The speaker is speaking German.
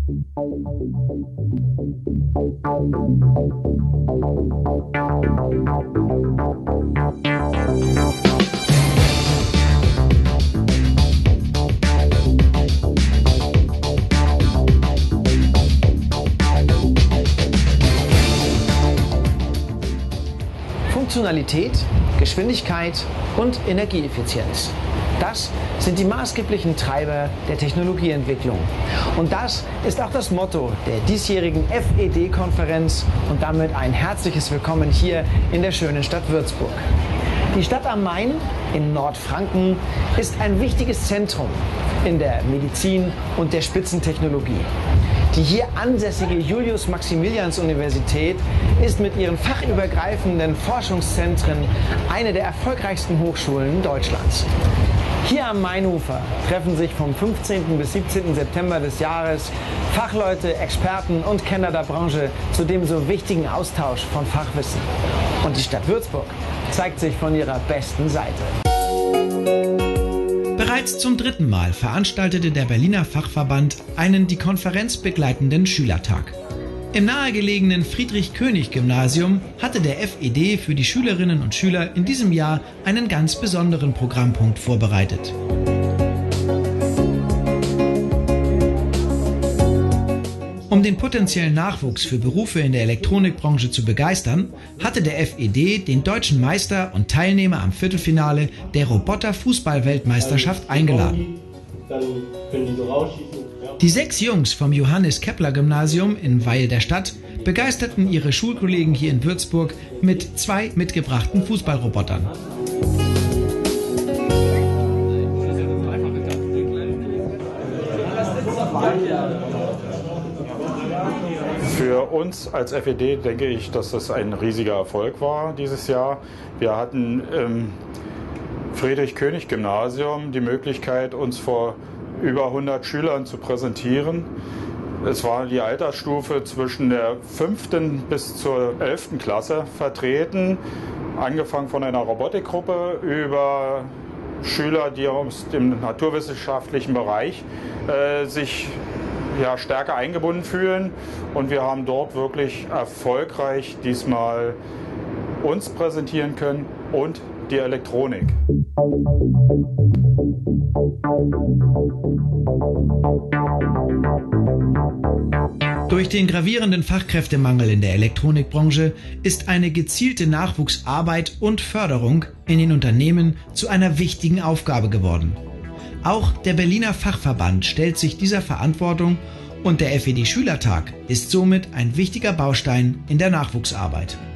Funktionalität, Geschwindigkeit und Energieeffizienz. Das sind die maßgeblichen Treiber der Technologieentwicklung. Und das ist auch das Motto der diesjährigen FED-Konferenz und damit ein herzliches Willkommen hier in der schönen Stadt Würzburg. Die Stadt am Main in Nordfranken ist ein wichtiges Zentrum in der Medizin und der Spitzentechnologie. Die hier ansässige Julius-Maximilians-Universität ist mit ihren fachübergreifenden Forschungszentren eine der erfolgreichsten Hochschulen Deutschlands. Hier am Mainufer treffen sich vom 15. bis 17. September des Jahres Fachleute, Experten und Kenner der Branche zu dem so wichtigen Austausch von Fachwissen. Und die Stadt Würzburg zeigt sich von ihrer besten Seite. Bereits zum 3. Mal veranstaltete der Berliner Fachverband einen die Konferenz begleitenden Schülertag. Im nahegelegenen Friedrich-König-Gymnasium hatte der FED für die Schülerinnen und Schüler in diesem Jahr einen ganz besonderen Programmpunkt vorbereitet. Um den potenziellen Nachwuchs für Berufe in der Elektronikbranche zu begeistern, hatte der FED den deutschen Meister und Teilnehmer am Viertelfinale der Roboter-Fußball-Weltmeisterschaft eingeladen. Die 6 Jungs vom Johannes-Kepler-Gymnasium in Weil der Stadt begeisterten ihre Schulkollegen hier in Würzburg mit 2 mitgebrachten Fußballrobotern. Für uns als FED denke ich, dass das ein riesiger Erfolg war dieses Jahr. Wir hatten im Friedrich-König-Gymnasium die Möglichkeit, uns vor über 100 Schülern zu präsentieren. Es war die Altersstufe zwischen der 5. bis zur 11. Klasse vertreten, angefangen von einer Robotikgruppe über Schüler, die aus dem naturwissenschaftlichen Bereich sich stärker eingebunden fühlen, und wir haben dort wirklich erfolgreich diesmal uns präsentieren können und die Elektronik. Durch den gravierenden Fachkräftemangel in der Elektronikbranche ist eine gezielte Nachwuchsarbeit und Förderung in den Unternehmen zu einer wichtigen Aufgabe geworden. Auch der Berliner Fachverband stellt sich dieser Verantwortung und der FED-Schülertag ist somit ein wichtiger Baustein in der Nachwuchsarbeit.